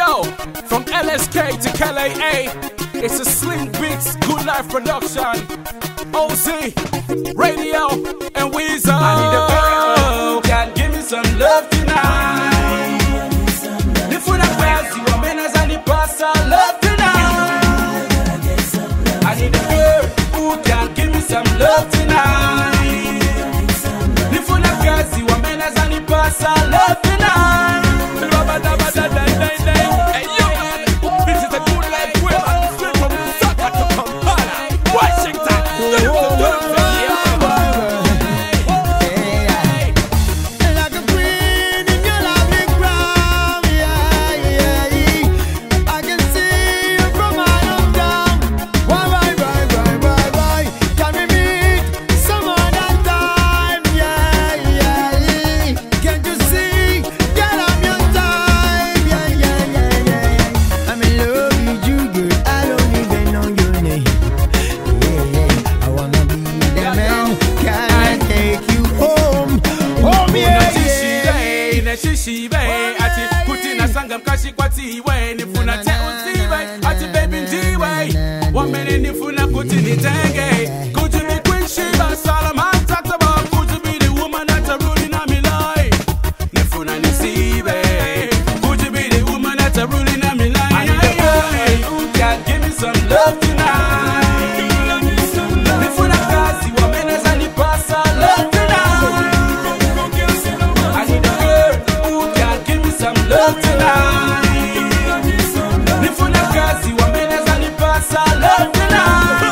Yo, from LSK to KLA, it's a Sling Beats Good Life production. OZ, Radio, and Weezer. I need a girl, can give me some love tonight. The food I wear, see what men as I need pass love tonight. I need a girl who can give me some love tonight. The food I wear, see what men as I need pass love tonight. Hey yo, this is a Good Life way, man. Straight from Lusaka to Kampala, Washington. Like a queen in your lovely crown, I can see you from my hometown. Why? Can we meet some other time? Can't you see? Girl, I'm your time. I'm in love with you, girl. I don't even know your name. I wanna be the man. Can I take you home? Home, Shishibe, ati kutina sanga mkashi kwa tiwe, nifuna te uziwe, ati baby ndiwe, wamene nifuna kutini tenge. Could you be Queen Sheba, Solomon Tataba? Could you be the woman that's a ruling on me life? Nifuna nisibe, could you be the woman that's a ruling on me life? I need a girl who can give me some love tonight. Nifuna kazi wa men as I need pass love tonight. I need a girl who can give me some love tonight. Nifuna kazi wa men as I need pass love tonight.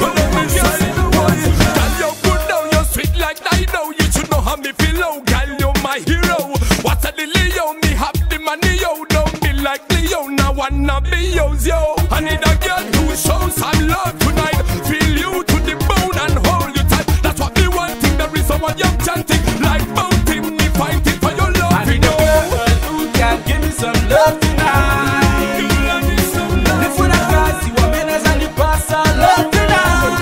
Girl, you good down, you sweet like Dido. You should know how me feel, oh girl, you're my hero. What's a the Leo? Me have the money, yo. Don't be like Leo, now wanna be yours, yo. I need a girl who shows some love tonight. Feel you to the bone and hold you tight. That's what me wanting, there is someone young chanting. Like mountain, me fighting for your love. I need a girl who can give me some love tonight. Nifuna kazi wa men as I need pass love tonight.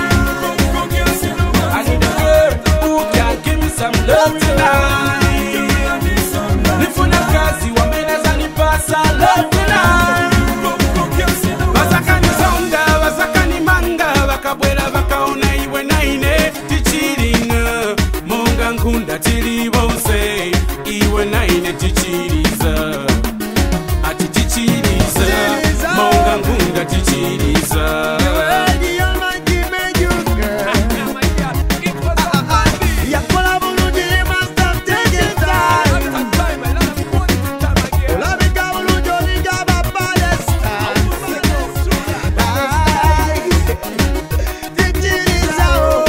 I need a girl who can give me some love tonight. Nifuna kazi wa men as I need pass love tonight. Wasakani songa, wasakani manga, wakabwera wakaona iwe naine tichiringa. Monga nkunda tiri bose, iwe naine tichiriza. Ati tichiriza, monga nkunda tichiriza. The Almighty made you, girl. Yakola bulungi must have taken time. Olabika bulungi olinga bapalesta. Titiriza oh,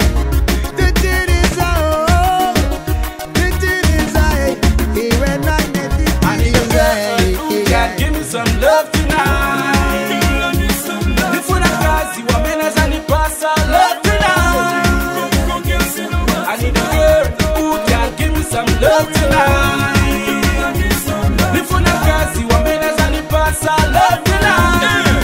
iwe naine I need a girl who can give me some love tonight. Nifuna kazi wa men as I need pass love tonight. I need a girl who can give me some love tonight. Nifuna kazi wa men as I need pass love tonight.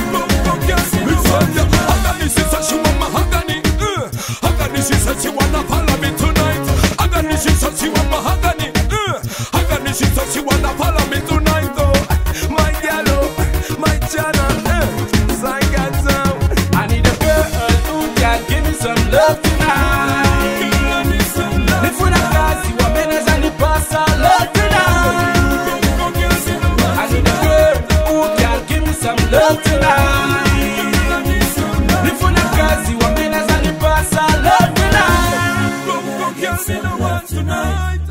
I need a girl who can give me some love tonight. Nifuna kazi wa men as I need pass love tonight. I need a girl who can give me some love tonight. Nifuna kazi wa men as I need pass love tonight. Tonight.